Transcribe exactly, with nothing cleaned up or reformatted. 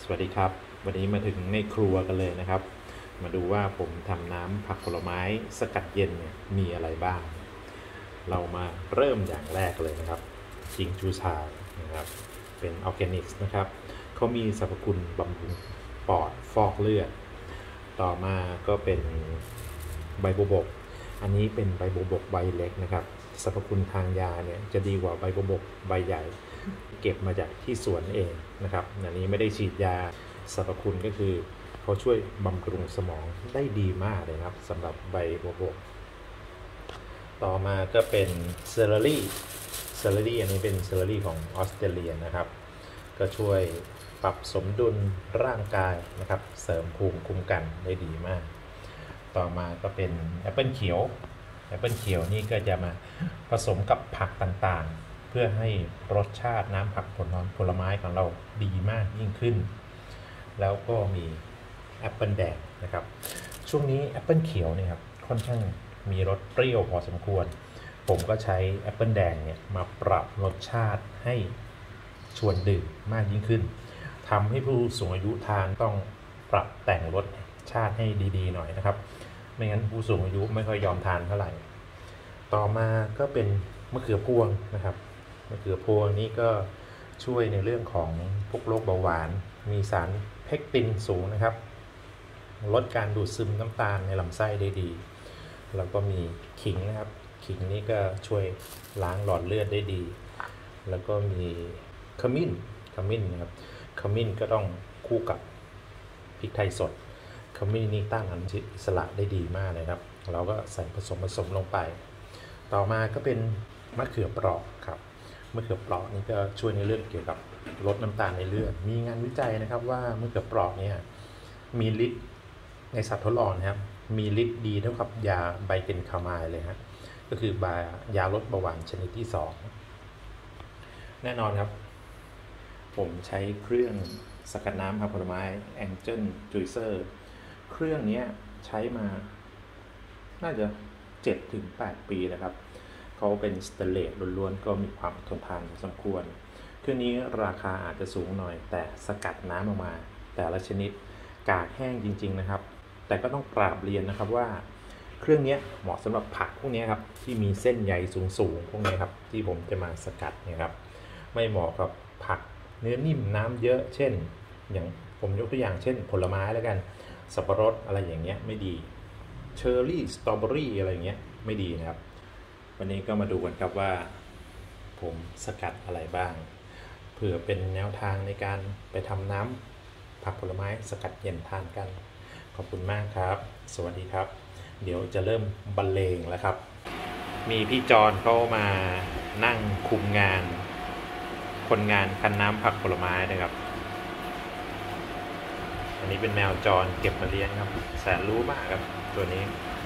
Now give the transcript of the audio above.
วัสดีครับวันนี้มาถึงในครัวกันเลยนะครับมาดูว่าผมทำน้ำผักผลไม้สกัดเย็นเนี่ยมีอะไรบ้าง เรามาเริ่มอย่างแรกเลยนะครับจิงจูชานะครับเป็นออร์แกนิกนะครับเขามีสรรพคุณบำรุงปอดฟอกเลือดต่อมาก็เป็นใบบัวบกอันนี้เป็นใบบัวบกใบเล็กนะครับสรรพคุณทางยาเนี่ยจะดีกว่าใบบัวบกใบใหญ่เก็บมาจากที่สวนเองนะครับอันนี้ไม่ได้ฉีดยาสรรพคุณก็คือเขาช่วยบำรุงสมองได้ดีมากเลยครับสำหรับใบบัวบกต่อมาก็เป็นเซเลอรี่เซเลอรี่อันนี้เป็นเซเลอรี่ของออสเตรเลียนะครับก็ช่วยปรับสมดุลร่างกายนะครับเสริมภูมิคุ้มกันได้ดีมากต่อมาก็เป็นแอปเปิลเขียวแอปเปิลเขียวนี่ก็จะมาผสมกับผักต่างๆเพื่อให้รสชาติน้ำผักผลผลไม้ของเราดีมากยิ่งขึ้นแล้วก็มีแอปเปิลแดงนะครับช่วงนี้แอปเปิลเขียวเนี่ยครับค่อนข้างมีรสเปรี้ยวพอสมควรผมก็ใช้แอปเปิลแดงเนี่ยมาปรับรสชาติให้ชวนดื่มมากยิ่งขึ้นทำให้ผู้สูงอายุทานต้องปรับแต่งรสชาติให้ดีๆหน่อยนะครับไม่งั้นผู้สูงอายุไม่ค่อยยอมทานเท่าไหร่ต่อมาก็เป็นมะเขือพวงนะครับมะเขือพวงนี้ก็ช่วยในเรื่องของพวกโรคเบาหวานมีสารเพคตินสูงนะครับลดการดูดซึมน้ำตาลในลำไส้ได้ดีแล้วก็มีขิงนะครับขิงนี่ก็ช่วยล้างหลอดเลือดได้ดีแล้วก็มีขมิ้นขมิ้นนะครับขมิ้นก็ต้องคู่กับพริกไทยสดขมิ้นนี่ต้านอนุมูลอิสระได้ดีมากเลยครับเราก็ใส่ผสมผสมลงไปต่อมาก็เป็นมะเขือเปราะครับมะเขือเปราะนี่ก็ช่วยในเรื่องเกี่ยวกับลดน้ำตาลในเลือดมีงานวิจัยนะครับว่ามะเขือเปราะเนี่ยมีฤทธิ์ในสัตว์ทดลองนะครับมีฤทธิ์ดีเท่ากับยาไบเกนคามายเลยฮะก็คือยาลดเบาหวานชนิดที่สองแน่นอนครับผมใช้เครื่องสกัดน้ำผักผลไม้ Angel Juicer เครื่องนี้ใช้มาน่าจะ เจ็ดถึงแปด ปีนะครับเขาเป็นสเตนเลสล้วนๆก็มีความทนทานพอสมควรเครื่องนี้ราคาอาจจะสูงหน่อยแต่สกัดน้ำออกมาแต่ละชนิดกากแห้งจริงๆนะครับแต่ก็ต้องกราบเรียนนะครับว่าเครื่องนี้เหมาะสำหรับผักพวกนี้ครับที่มีเส้นใยสูงๆพวกนี้ครับที่ผมจะมาสกัดเนี่ยครับไม่เหมาะกับผักเนื้อนิ่มน้ำเยอะเช่นอย่างผมยกตัวอย่างเช่นผลไม้แล้วกันสับปะรดอะไรอย่างเงี้ยไม่ดีเชอร์รี่สตรอเบอรี่อะไรอย่างเงี้ยไม่ดีนะครับวันนี้ก็มาดูกันครับว่าผมสกัดอะไรบ้างเผื่อเป็นแนวทางในการไปทำน้ำผักผลไม้สกัดเย็นทานกันขอบคุณมากครับสวัสดีครับเดี๋ยวจะเริ่มบรรเลงแล้วครับมีพี่จอนเขามานั่งคุมงานคนงานคั้นน้ำผักผลไม้นะครับอันนี้เป็นแมวจรเก็บมาเลี้ยงครับแสนรู้มากครับตัวนี้